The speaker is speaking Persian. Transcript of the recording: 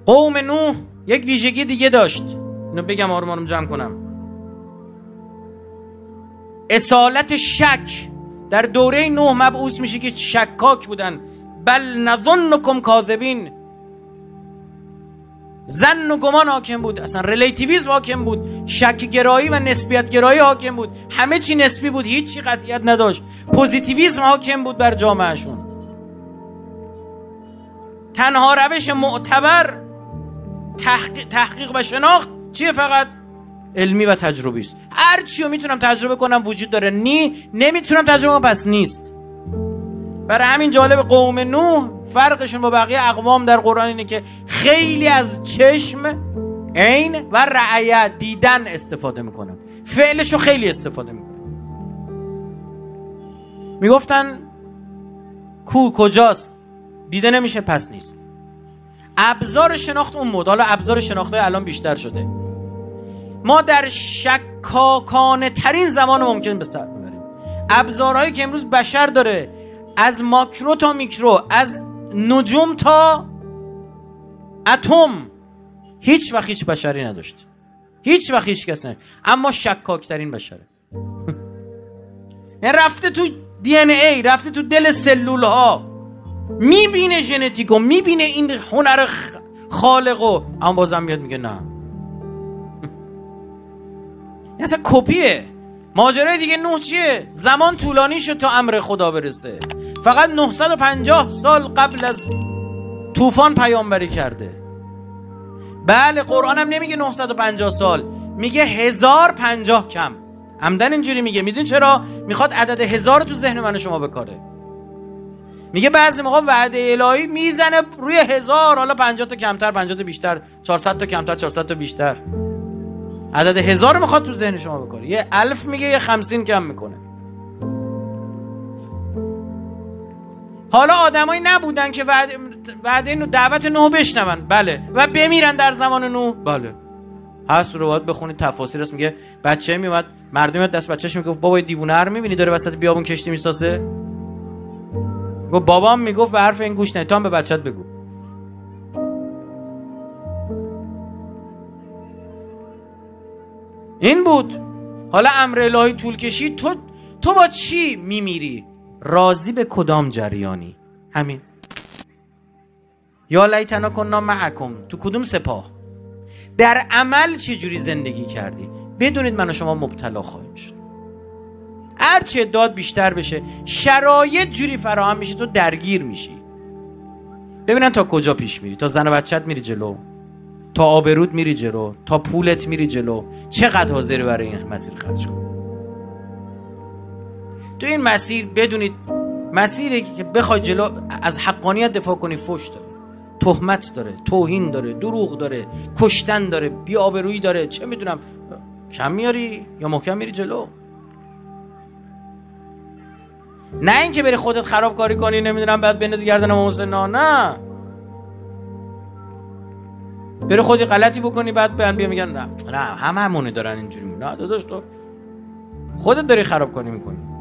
قوم نوح یک ویژگی دیگه داشت، اینو بگم آروم جمع کنم. اصالت شک. در دوره نوح مبعوث میشه که شکاک بودن. بل نظنکم کاذبین. ظن و گمان حاکم بود، اصلا ریلیتیویسم حاکم بود، شک گرایی و نسبیت گرایی حاکم بود، همه چی نسبی بود، هیچ چی قطعیت نداشت. پوزیتیویسم حاکم بود بر جامعهشون. تنها روش معتبر تحقیق و شناخت چیه؟ فقط علمی و تجربی است. هر چی رو میتونم تجربه کنم وجود داره، نمیتونم تجربه کنم پس نیست. برای همین جالب قوم نوح فرقشون با بقیه اقوام در قرآن اینه که خیلی از چشم، عین و رعایت، دیدن استفاده میکنن، فعلشو خیلی استفاده میکنن. میگفتن کجاست؟ دیده نمیشه پس نیست. ابزار شناخت اون مود. حالا ابزار شناخته الان بیشتر شده. ما در شکاکانه ترین زمان ممکن به سر میبریم. ابزارهایی که امروز بشر داره، از ماکرو تا میکرو، از نجوم تا اتم، هیچ وقت هیچ بشری نداشت، هیچ وقت هیچ کس نداشت، اما شکاک ترین بشره. رفته تو دی ان ای، رفته تو دل سلول ها، میبینه ژنتیکو، میبینه این هنر خالقو، اما بازم میاد میگه نه. این اصلا کپیه. ماجرای دیگه نوح چیه؟ زمان طولانی شد تا امر خدا برسه. فقط 950 سال قبل از طوفان پیامبری کرده. بله قرآن هم نمیگه 950 سال، میگه 1050 کم. عمدن اینجوری میگه. میدون چرا؟ میخواد عدد 1000 تو ذهن من و شما بکاره. میگه بعضی موقع وعده الهی میزنه روی 1000، حالا 50 تا کمتر، 50 تا بیشتر، 400 تا کمتر، 400 تا بیشتر. عدد 1000 میخواد تو ذهن شما بکاره. یه الف میگه یه 50 کم میکنه. حالا آدمایی نبودن که وعده دعوت نوح بشنون، بله، و بمیرن در زمان نوح، بله. هست رو باید بخونید تفاسیر هست. میگه بچه میومد، مردم میاد دست بچه‌ش میگفت بابا دیوونه رو میبینی داره وسط بیابون کشتی میسازه؟ گفت بابام میگفت به حرف این گوش ندید، تو هم به بچت بگو. این بود. حالا امر الهی طول کشید، تو با چی میمیری؟ راضی به کدام جریانی؟ همین. یا لیتنا کنا معکم، تو کدوم سپاه؟ در عمل چه جوری زندگی کردی؟ بدونید من و شما مبتلا خواهیم شد. هرچی داد بیشتر بشه، شرایط جوری فراهم میشه تو درگیر میشی. ببینن تا کجا پیش میری. تا زن و بچت میری جلو، تا آبرود میری جلو، تا پولت میری جلو. چقدر حاضری برای این مسیر خرج کنی؟ تو این مسیر بدونید مسیری که بخوای جلو از حقانیت دفاع کنی، فحش داره، تهمت داره، توهین داره، دروغ داره، کشتن داره، بی‌آبرویی داره، چه میدونم، کم میاری یا محکم میری جلو. نه اینکه بری خودت خرابکاری کنی، نمیدونم بعد بندازی گردن محسن، نه بری خودی غلطی بکنی بعد بیا میگن نه همونی دارن اینجوری. نه داداش، تو خودت داری خرابکاری میکنی.